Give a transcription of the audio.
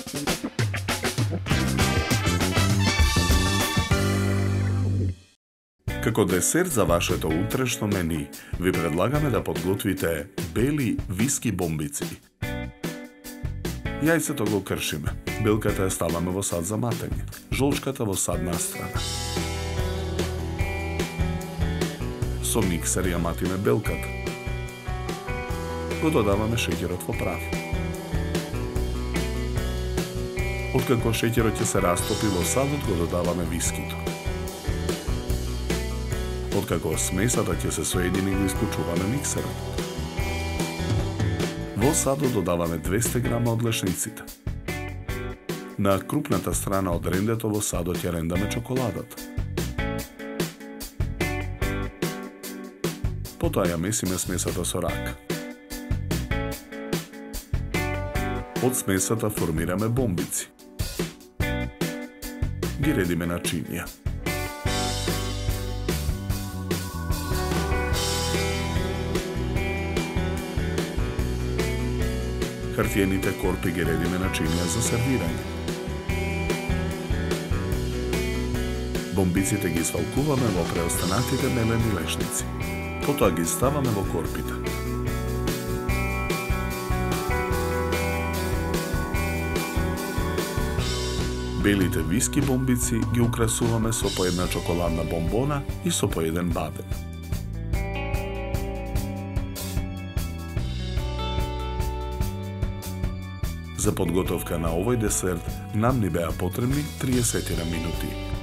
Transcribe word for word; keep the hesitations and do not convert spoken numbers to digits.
Како десерт за вашето утрешно мени, ви предлагаме да подготвите бели виски бомбици. Јајцето го кршиме, белката ја ставаме во сад за матење, жолчката во садна страна. Со миксер ја матиме белката. Го додаваме шеќерот во прав. Откако шеќерот ќе се растопи во садот, го додаваме вискито. Откако смесата ќе се соедини, го исклучуваме миксерот. Во садот додаваме двесте грама од лешниците. На крупната страна од рендето во садот ја рендаме чоколадата. Потоа ја месиме смесата со рака. Од смесата формираме бомбици. Ги редиме на чинија. Хартиените корпи ги редиме на чинија за сервирање. Бомбиците ги свалкуваме во преостанатите мелени лешници. Потоа ги ставаме во корпите. Белите виски бомбици ги украсуваме со по една чоколадна бомбона и со по еден бадем. За подготовка на овој десерт нам ни беа потребни триесет минути.